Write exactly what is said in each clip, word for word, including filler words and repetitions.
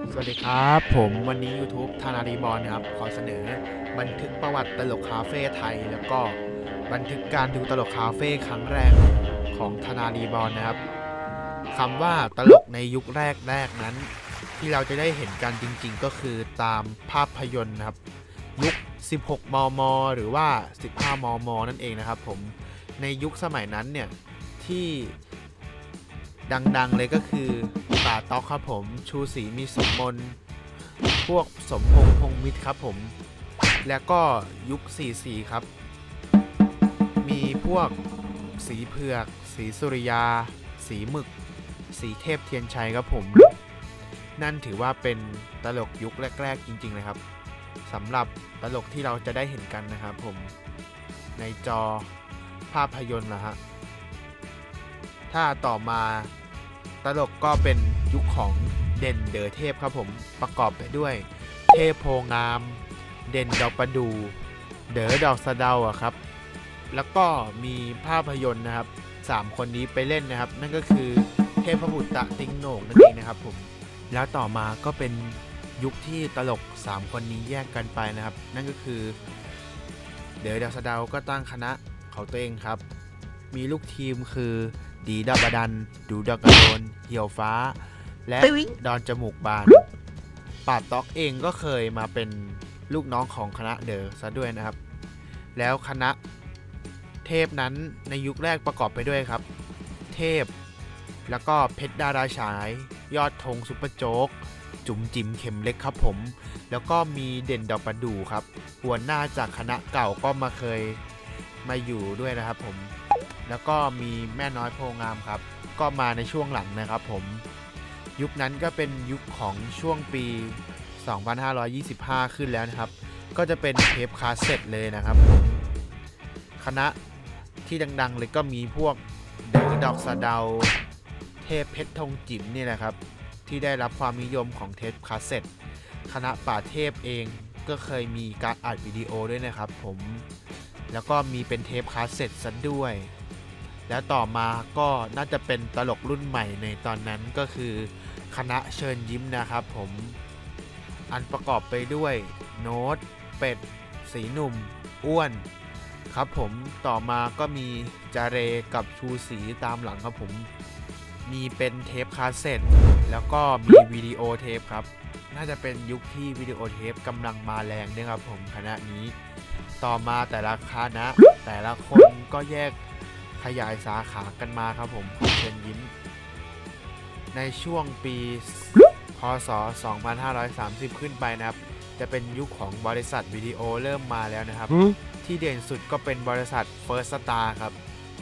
สวัสดีครับผมวันนี้ YouTube ธานารีบอลนะครับขอเสนอบันทึกประวัติตลกคาเฟ่ไทยแล้วก็บันทึกการดูตลกคาเฟ่ครั้งแรกของธานารีบอลนะครับคำว่าตลกในยุคแรกแรกนั้นที่เราจะได้เห็นกันจริงๆก็คือตามภาพยนตร์นะครับยุคสิบหกมมหรือว่าสิบห้ามมนั่นเองนะครับผมในยุคสมัยนั้นเนี่ยที่ดังๆเลยก็คือป่าต๊อกครับผมชูศรีมีสมมนพวกสมพงษ์พงษ์มิตรครับผมแล้วก็ยุคสี่สี่ครับมีพวกสีเผือกสีสุริยาสีหมึกสีเทพเทียนชัยครับผมนั่นถือว่าเป็นตลกยุคแรกๆจริงๆเลยครับสำหรับตลกที่เราจะได้เห็นกันนะครับผมในจอภาพยนตร์นะฮะถ้าต่อมาตลกก็เป็นยุคของเด่นเดอเทพครับผมประกอบไปด้วยเทพโพงามเด่นดอกประดูเดอดอกสะเดาอะครับแล้วก็มีภาพยนตร์นะครับสามคนนี้ไปเล่นนะครับนั่นก็คือเทพบุตรตะติงโหน่งนั่นเองนะครับผมแล้วต่อมาก็เป็นยุคที่ตลกสามคนนี้แยกกันไปนะครับนั่นก็คือเดอดอกสะเดาก็ตั้งคณะเขาตัวเองครับมีลูกทีมคือดีดอกบดันดูดอกกระโดนเหี่ยวฟ้าและดอนจมูกบานป่าต๊อกเองก็เคยมาเป็นลูกน้องของคณะเดอซะด้วยนะครับแล้วคณะเทพนั้นในยุคแรกประกอบไปด้วยครับเทพแล้วก็เพชรดาราฉายยอดธงซุปเปอร์โจ๊กจุ๋มจิ๋มเข็มเล็กครับผมแล้วก็มีเด่นดอกประดู่ครับหัวหน้าจากคณะเก่าก็มาเคยมาอยู่ด้วยนะครับผมแล้วก็มีแม่น้อยโพงามครับก็มาในช่วงหลังนะครับผมยุคนั้นก็เป็นยุคของช่วงปีสองพันห้าร้อยยี่สิบห้าขึ้นแล้วนะครับก็จะเป็นเทปคาสเซ็ตเลยนะครับคณะที่ดังๆเลยก็มีพวกเดอดอกสะเดาเทพเพชรธงจิ๋มนี่แหละครับที่ได้รับความนิยมของเทปคาสเซ็ตคณะป่าเทพเองก็เคยมีการอัดวิดีโอด้วยนะครับผมแล้วก็มีเป็นเทปคาสเซ็ตซะด้วยแล้วต่อมาก็น่าจะเป็นตลกรุ่นใหม่ในตอนนั้นก็คือคณะเชิญยิ้มนะครับผมอันประกอบไปด้วยโน้ตเป็ดสีหนุ่มอ้วนครับผมต่อมาก็มีจาเรกับชูศรีตามหลังครับผมมีเป็นเทปคาสเซ็ตแล้วก็มีวิดีโอเทปครับน่าจะเป็นยุคที่วิดีโอเทปกำลังมาแรงด้วยครับผมคณะนี้ต่อมาแต่ละคณะแต่ละคนก็แยกขยายสาขากันมาครับผมเชิญยิ้มในช่วงปีพ.ศ. สองพันห้าร้อยสามสิบขึ้นไปนะครับจะเป็นยุคของบริษัทวิดีโอเริ่มมาแล้วนะครับที่เด่นสุดก็เป็นบริษัท First Star ครับ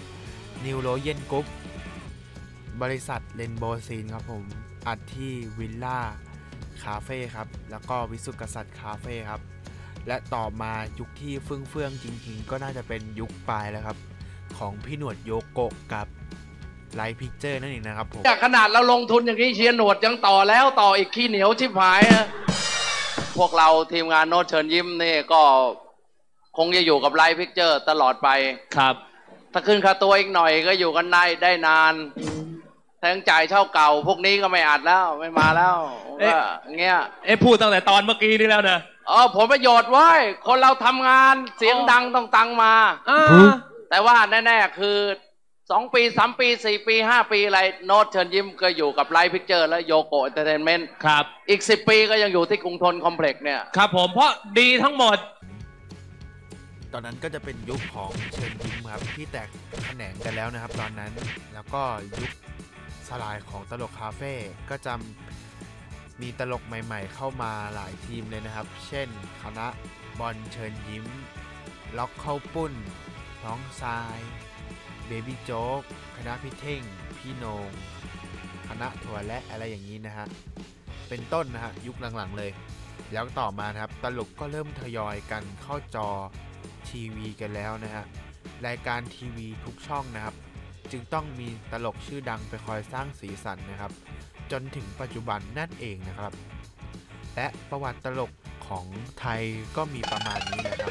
New Royal Group บริษัท Rainbow Scene ครับผมอัดที่วิลล่าคาเฟ่ครับแล้วก็วิสุทธิกษัตริย์คาเฟ่ครับและต่อมายุคที่เฟื่องเฟื่องจริงๆก็น่าจะเป็นยุคปลายแล้วครับของพี่หนวดโยโกะกับไลท์พิกเจอร์นั่นเองนะครับผมจากขนาดเราลงทุนอย่างนี้เชียร์หนวดยังต่อแล้วต่ออีกขี้เหนียวชิบหายพวกเราทีมงานโน้ตเชิญยิ้มนี่ก็คงจะอยู่กับไลท์พิกเจอร์ตลอดไปครับถ้าขึ้นค่าตัวอีกหน่อยก็อยู่กันได้ได้นานแทงจ่ายเช่าเก่าพวกนี้ก็ไม่อัดแล้วไม่มาแล้วก็เงี้ยเอ๊ะพูดตั้งแต่ตอนเมื่อกี้นี่แล้วนะอ๋อผลประโยชน์ไว้คนเราทำงานเสียงดังต้องตังมาแต่ว่าแน่ๆคือสองปีสามปีสี่ปีห้าปีอะไรโน้ตเชิญยิ้มก็อยู่กับไลท์พิกเจอร์และโยโกะเอนเตอร์เทนเมนต์ครับอีกสิบปีก็ยังอยู่ที่กรุงทนคอมเพล็กซ์เนี่ยครับผมเพราะดีทั้งหมดตอนนั้นก็จะเป็นยุคของเชิญยิ้มครับที่แตกแขนงกันแล้วนะครับตอนนั้นแล้วก็ยุคสลายของตลกคาเฟ่ก็จะมีตลกใหม่ๆเข้ามาหลายทีมเลยนะครับเช่นคณะบอลเชิญยิ้มล็อกเข้าปุ้นน้องทรายเบบี้โจ๊กคณะพี่เท่งพี่โหนงคณะถั่วและอะไรอย่างนี้นะฮะเป็นต้นนะฮะยุคหลังๆเลยแล้วต่อมาครับตลกก็เริ่มทยอยกันเข้าจอทีวีกันแล้วนะฮะรายการทีวีทุกช่องนะครับจึงต้องมีตลกชื่อดังไปคอยสร้างสีสันนะครับจนถึงปัจจุบันนั่นเองนะครับและประวัติตลกของไทยก็มีประมาณนี้นะครับ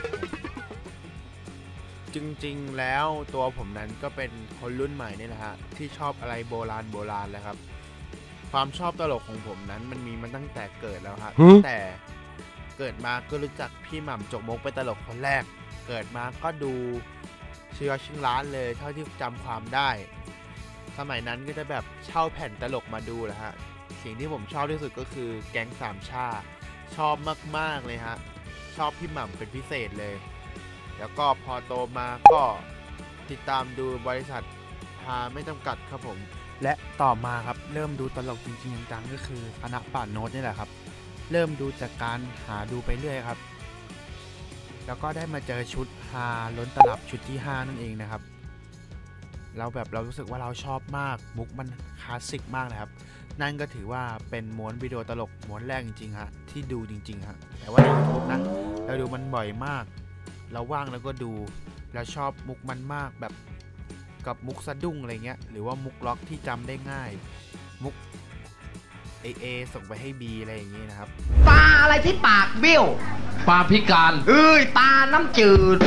จริงๆแล้วตัวผมนั้นก็เป็นคนรุ่นใหม่นี่แหละฮะที่ชอบอะไรโบราณโบราณเลยครับพความชอบตลกของผมนั้นมันมีมาตั้งแต่เกิดแล้วครับแต่เกิดมาก็รู้จักพี่หม่ำจกมกเป็นตลกคนแรกเกิดมาก็ดูเชื่อชิงล้านเลยเท่าที่จำความได้สมัยนั้นก็จะแบบเช่าแผ่นตลกมาดูแหละฮะสิ่งที่ผมชอบที่สุดก็คือแก๊งสามชาชอบมากๆเลยฮะชอบพี่หม่ำเป็นพิเศษเลยแล้วก็พอโตมาก็ติดตามดูบริษัทฮาไม่จำกัดครับผมและต่อมาครับเริ่มดูตลกจริงๆจังๆก็คือคณะป่าโน้ตนี่แหละครับเริ่มดูจากการหาดูไปเรื่อยครับแล้วก็ได้มาเจอชุดฮาล้นตลับชุดที่ห้านั่นเองนะครับเราแบบเรารู้สึกว่าเราชอบมากมุกมันคลาสสิกมากนะครับนั่นก็ถือว่าเป็นม้วนวิดีโอตลกม้วนแรกจริงๆฮะที่ดูจริงๆฮะแต่ว่าใน YouTube นะเราดูมันบ่อยมากเราว่างแล้วก็ดูแล้วชอบมุกมันมากแบบกับมุกสะดุ้งอะไรเงี้ยหรือว่ามุกล็อกที่จำได้ง่ายมุก เอ เอ ส่งไปให้ B อะไรอย่างงี้นะครับตาอะไรที่ปากเบี้ยวปาพิการเอ้ยตาน้ำจืด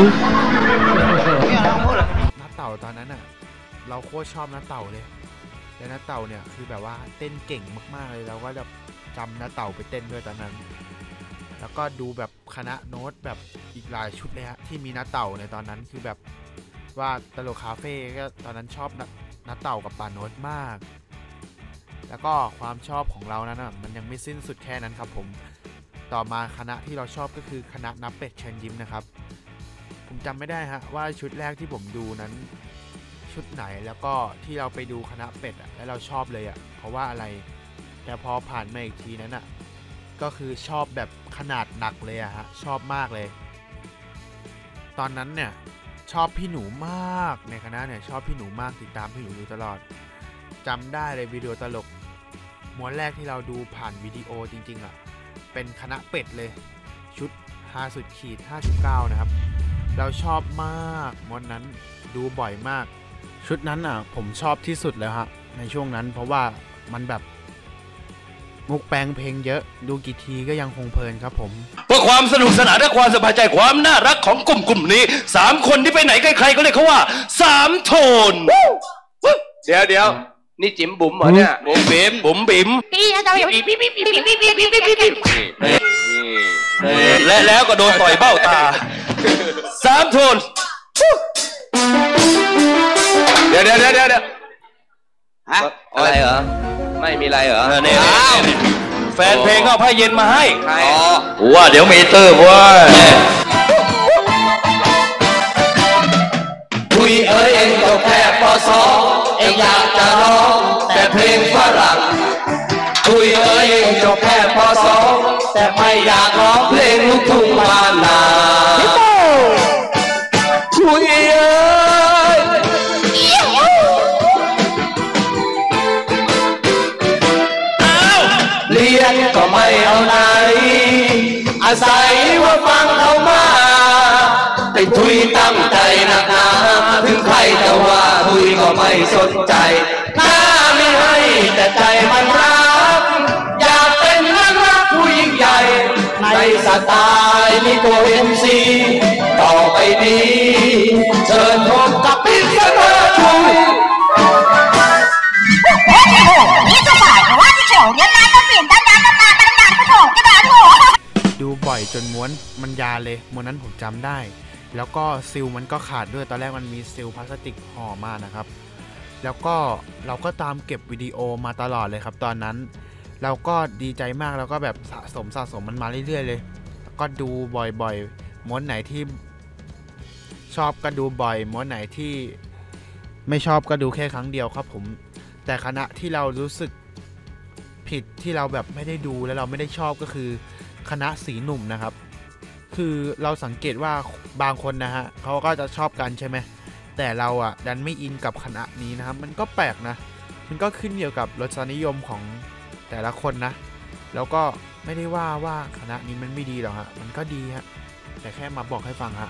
เนี่ยเราพูดเลยน้าเต่าตอนนั้นอ่ะเราโคตรชอบน้าเต่าเลยแล้วน้าเต่าเนี่ยคือแบบว่าเต้นเก่งมากๆเลยเราก็แบบจำน้าเต่าไปเต้นด้วยตอนนั้นแล้วก็ดูแบบคณะโน้ตแบบอีกหลายชุดเลยฮะที่มีน้าเต่าในตอนนั้นคือแบบว่าตลกคาเฟ่ก็ตอนนั้นชอบน้าเต่ากับป่าโน้ตมากแล้วก็ความชอบของเรานั้นอ่ะมันยังไม่สิ้นสุดแค่นั้นครับผมต่อมาคณะที่เราชอบก็คือคณะนับเป็ดเชิญยิ้มนะครับผมจำไม่ได้ฮะว่าชุดแรกที่ผมดูนั้นชุดไหนแล้วก็ที่เราไปดูคณะเป็ดอ่ะแล้วเราชอบเลยอ่ะเพราะว่าอะไรแต่พอผ่านมาอีกทีนั้นอ่ะก็คือชอบแบบขนาดหนักเลยอะฮะชอบมากเลยตอนนั้นเนี่ยชอบพี่หนูมากในคณะเนี่ยชอบพี่หนูมากติดตามพี่หนูอยู่ตลอดจำได้เลยวิดีโอตลกม้วนแรกที่เราดูผ่านวิดีโอจริงๆอ่ะเป็นคณะเป็ดเลยชุดฮาสุดขีดห้าสิบเก้านะครับเราชอบมากม้วนนั้นดูบ่อยมากชุดนั้นอ่ะผมชอบที่สุดแล้วฮะในช่วงนั้นเพราะว่ามันแบบมุกแปลงเพลงเยอะดูกี่ทีก็ยังคงเพลินครับผมเพื่อความสนุกสนานและความสบายใจความน่ารักของกลุ่มกลุ่มนี้สามคนที่ไปไหนใครๆก็เรียกเขาว่าสามโทนเดี๋ยวเดี๋ยวนี่จิ๋มบุ๋มเหรอเนี่ยบุ๋มบิ๋มบุ๋มบิ๋มและแล้วก็โดนต่อยเบ้าตาสามโทนเดี๋ยวเดี๋ยวเดี๋ยวเดี๋ยวฮะอะไรเหรอไม่มีอะไรเหรอเนี่ยแฟนเพลงเอาผ้าเย็นมาให้ใครอ๋อว่าเดี๋ยวมีเตอร์ว่าคุยเอ้ยเองจบแค่ป.สองเองอยากจะร้องแต่เพลงฝรั่งคุยเอ้ยเองจบแค่ป.สองแต่ไม่อยากร้องเพลงลูกทุ่งบ้านนาคุยเอ้ยเรียนก็ไม่เอาไหนอาศัยว่าฟังเขามาแต่ทุยตั้งใจนักหนาถึงใครจะว่าทุยก็ไม่สนใจหน้าไม่ให้แต่ใจมันรักอยากเป็นนักรักผู้ยิ่งใหญ่ในสไตล์มีตัวเอ็มซีต่อไปนี้เชิญพบกับพิษณุทุยดูบ่อยจนม้วนมันยาเลยม้วนนั้นผมจำได้แล้วก็ซิลมันก็ขาดด้วยตอนแรกมันมีซิลพลาสติกห่อมานะครับแล้วก็เราก็ตามเก็บวิดีโอมาตลอดเลยครับตอนนั้นเราก็ดีใจมากแล้วก็แบบสะสมสะสมมันมาเรื่อยๆเลยแล้วก็ดูบ่อยๆม้วนไหนที่ชอบก็ดูบ่อยม้วนไหนที่ไม่ชอบก็ดูแค่ครั้งเดียวครับผมแต่คณะที่เรารู้สึกผิดที่เราแบบไม่ได้ดูแล้วเราไม่ได้ชอบก็คือคณะสีหนุ่มนะครับคือเราสังเกตว่าบางคนนะฮะเขาก็จะชอบกันใช่ไหมแต่เราอ่ะดันไม่อินกับคณะนี้นะครับมันก็แปลกนะมันก็ขึ้นเกี่ยวกับรสนิยมของแต่ละคนนะแล้วก็ไม่ได้ว่าว่าคณะนี้มันไม่ดีหรอกฮะมันก็ดีฮะแต่แค่มาบอกให้ฟังฮะ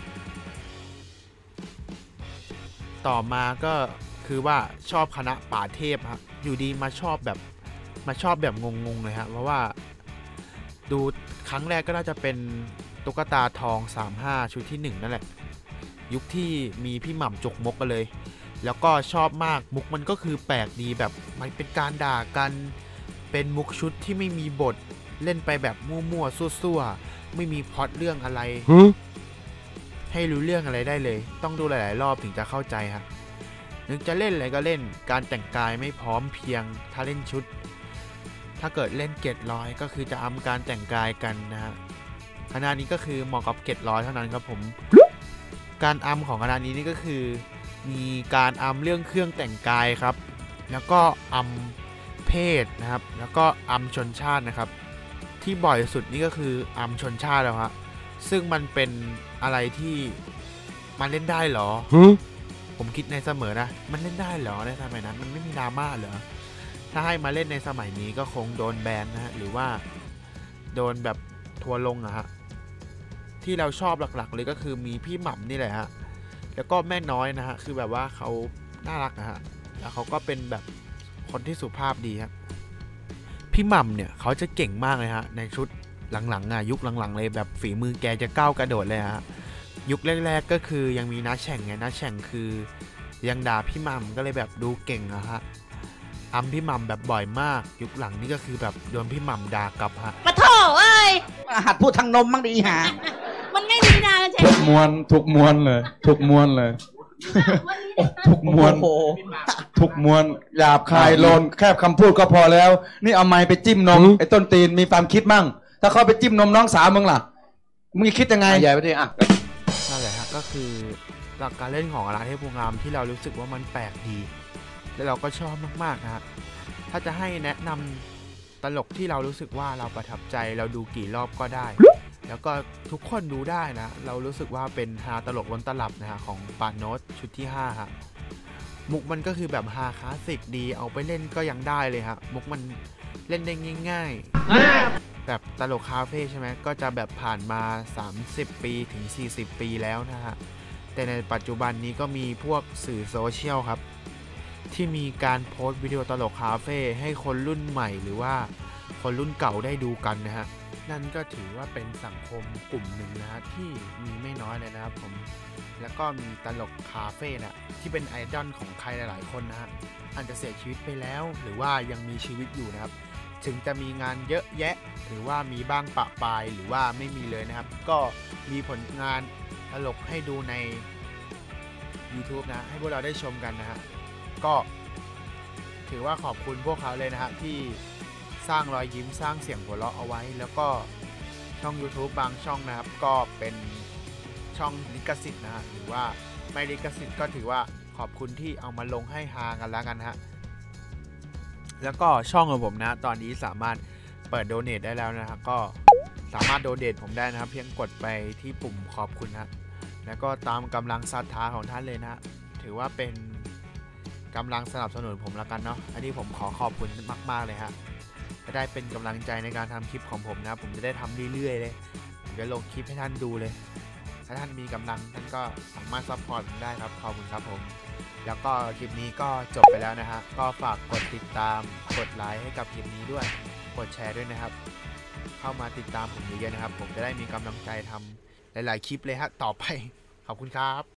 ต่อมาก็คือว่าชอบคณะป่าเทพฮะอยู่ดีมาชอบแบบมาชอบแบบงงๆเลยฮะเพราะว่าดูครั้งแรกก็น่าจะเป็นตุ๊กตาทองสามสิบห้าชุดที่หนึ่งนั่นแหละยุคที่มีพี่หม่ำจกมกกันเลยแล้วก็ชอบมากมุกมันก็คือแปลกดีแบบมันเป็นการด่ากันเป็นมุกชุดที่ไม่มีบทเล่นไปแบบมั่วๆซั่วๆไม่มีพล็อตเรื่องอะไรให้รู้เรื่องอะไรได้เลยต้องดูหลายๆรอบถึงจะเข้าใจครับนึกจะเล่นอะไรก็เล่นการแต่งกายไม่พร้อมเพียงถ้าเล่นชุดถ้าเกิดเล่นเกตร้อยก็คือจะอำการแต่งกายกันนะฮะคณะนี้ก็คือเหมาะกับเกตร้อยเท่านั้นครับผมการอำของคณะนี้นี่ก็คือมีการอำเรื่องเครื่องแต่งกายครับแล้วก็อำเพศนะครับแล้วก็อำชนชาตินะครับที่บ่อยสุดนี่ก็คืออำชนชาติแล้วฮะซึ่งมันเป็นอะไรที่มันเล่นได้เหรอ ผมคิดในเสมอนะมันเล่นได้เหรอในสมัยนั้นมันไม่มีดราม่าเหรอถ้าให้มาเล่นในสมัยนี้ก็คงโดนแบนนะฮะหรือว่าโดนแบบทัวลงอะฮะที่เราชอบหลักๆเลยก็คือมีพี่หม่ำนี่แหละฮะแล้วก็แม่น้อยนะฮะคือแบบว่าเขาน่ารักนะฮะแล้วเขาก็เป็นแบบคนที่สุภาพดีครับพี่หม่ำเนี่ยเขาจะเก่งมากเลยฮะในชุดหลังๆอะยุคหลังๆเลยแบบฝีมือแกจะก้าวกระโดดเลยฮะยุคแรกๆก็คือยังมีน้าแฉ่งไงน้าแฉ่งคือยังด่าพี่หม่ำก็เลยแบบดูเก่งอะฮะอำพี่หม่ำแบบบ่อยมากยุคหลังนี่ก็คือแบบโดนพี่หม่ำด่ากลับฮะปะโถเอ้ยหัดพูดทางนมบ้างดีหามันไม่มีนาใช่ไหมทุกมวลทุกมวลเลยทุกมวลเลยทุกมวลทุกมวลหยาบคายโลนแค่คำพูดก็พอแล้วนี่เอาไม้ไปจิ้มนมไอ้ต้นตีนมีความคิดมั่งถ้าเขาไปจิ้มนมน้องสาวมึงล่ะมึงคิดยังไงใหญ่ไปดิอ่ะนั่นแหละฮะก็คือหลักการเล่นของอาราเทพภูงามที่เรารู้สึกว่ามันแปลกดีและเราก็ชอบมากๆนะฮะถ้าจะให้แนะนำตลกที่เรารู้สึกว่าเราประทับใจเราดูกี่รอบก็ได้แล้วก็ทุกคนดูได้นะเรารู้สึกว่าเป็นฮาตลกล้นตลับนะฮะของปานโนตชุดที่ห้าฮะมุกมันก็คือแบบฮาคลาสสิกดีเอาไปเล่นก็ยังได้เลยฮะมุกมันเล่นได้ง่ายๆแบบตลกคาเฟ่ใช่ไหมก็จะแบบผ่านมาสามสิบปีถึงสี่สิบปีแล้วนะฮะแต่ในปัจจุบันนี้ก็มีพวกสื่อโซเชียลครับที่มีการโพสต์วิดีโอตลกคาเฟ่ให้คนรุ่นใหม่หรือว่าคนรุ่นเก่าได้ดูกันนะฮะนั่นก็ถือว่าเป็นสังคมกลุ่มหนึ่งนะฮะที่มีไม่น้อยเลยนะครับผมแล้วก็มีตลกคาเฟ่นะที่เป็นไอดอลของใครหลายๆคนนะฮะอาจจะเสียชีวิตไปแล้วหรือว่ายังมีชีวิตอยู่นะครับถึงจะมีงานเยอะแยะหรือว่ามีบ้างปะปายหรือว่าไม่มีเลยนะครับก็มีผลงานตลกให้ดูใน YouTube นะให้พวกเราได้ชมกันนะฮะก็ถือว่าขอบคุณพวกเขาเลยนะฮะที่สร้างรอยยิ้มสร้างเสียงหัวเราะเอาไว้แล้วก็ช่อง YouTube บางช่องนะครับก็เป็นช่องลิขสิทธิ์นะฮะหรือว่าไม่ลิขสิทธิ์ก็ถือว่าขอบคุณที่เอามาลงให้ฮากันแล้วกันฮะแล้วก็ช่องของผมนะตอนนี้สามารถเปิดโดเนทได้แล้วนะครับก็สามารถโดเนทผมได้นะครับเพียงกดไปที่ปุ่มขอบคุณนะแล้วก็ตามกำลังศรัทธาของท่านเลยนะถือว่าเป็นกำลังสนับสนุนผมแล้วกันเนาะอันนี้ผมขอขอบคุณมากๆเลยฮะจะได้เป็นกำลังใจในการทำคลิปของผมนะผมจะได้ทำเรื่อยๆเลยผมจะลงคลิปให้ท่านดูเลยถ้าท่านมีกำลังท่านก็สามารถซัพพอร์ตผมได้ครับขอบคุณครับผมแล้วก็คลิปนี้ก็จบไปแล้วนะฮะก็ฝากกดติดตามกดไลค์ให้กับคลิปนี้ด้วยกดแชร์ด้วยนะครับเข้ามาติดตามผมเยอะๆนะครับผมจะได้มีกำลังใจทำหลายๆคลิปเลยฮะต่อไปขอบคุณครับ